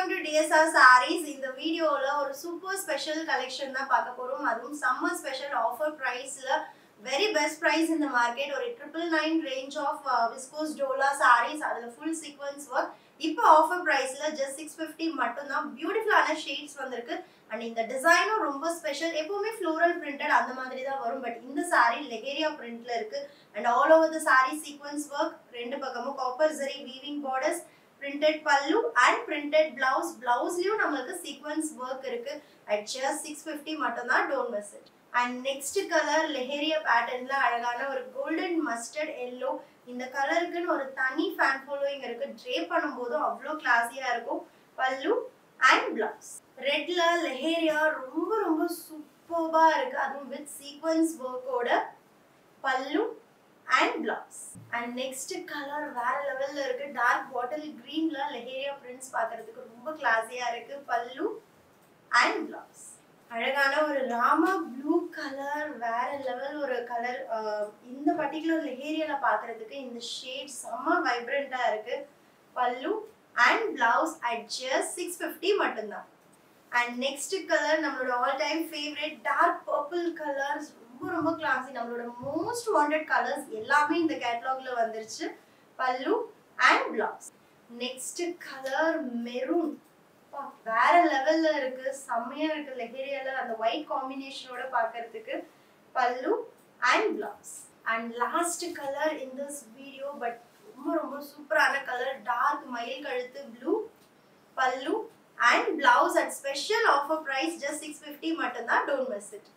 Welcome to DSR Sarees. In the video, a super special collection. Summer special offer price. Very best price in the market. Or 999 range of Viscose dola sarees. That's full sequence work. Now offer price just 650 matuna. Beautiful shades. And in the design is special. Floral printed. But in the saree, Leheriya print. And all over the saree sequence work. Copper zari weaving borders. Printed pallu and printed blouse. Blouse liyu namakku sequence work irukku at just 650 mattumna, don't miss it. And next color Leheriya pattern la alagana or golden mustard yellow. In the color ku or tani fan following irukku, drape பண்ணும்போது அவ்ளோ classy ஆ இருக்கும். Pallu and blouse. Red la Leheriya ரொம்ப சூப்பர்பா இருக்கு. அதுவும் with sequence work ஓட pallu and blouse. And next color வேற லெவல்ல இருக்கு. dark bottle green ல Leheriya prints பார்க்கிறதுக்கு ரொம்ப கிளாஸியா இருக்கு. pallu and blouse. அழகான ஒரு ராமா blue color வேற லெவல் ஒரு கலர். இந்த பர்టిక్యులர் Leheriya பார்க்கிறதுக்கு இந்த ஷேட் செம்ம வைப்ரண்டா இருக்கு. pallu and blouse at just 650 மட்டும்தான். And next color நம்மளோட all time favorite dark purple colors. ரொம்ப classy. நம்மளோட most wanted colors எல்லாமே இந்த கேட்டலாக்ல வந்துருச்சு. pallu and blouse. Next color maroon. வேற லெவல்ல இருக்கு. செமையா இருக்கு. Leheriyaல அந்த white combination ஓட பார்க்கிறதுக்கு pallu and blouse. And last color in this video but ரொம்ப சூப்பரான color dark மயில் கழுத்து blue. pallu and blouse at special offer price just 650 மட்டும்தான். Don't miss it.